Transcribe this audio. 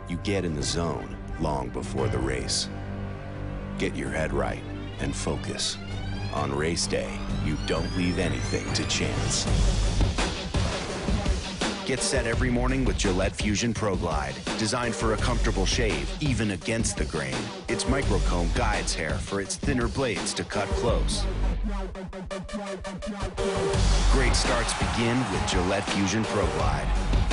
you get in the zone long before the race. Get your head right and focus. On race day, you don't leave anything to chance. Get set every morning with Gillette Fusion Pro Glide, designed for a comfortable shave, even against the grain. Its microcomb guides hair for its thinner blades to cut close. Great starts begin with Gillette Fusion Pro Glide.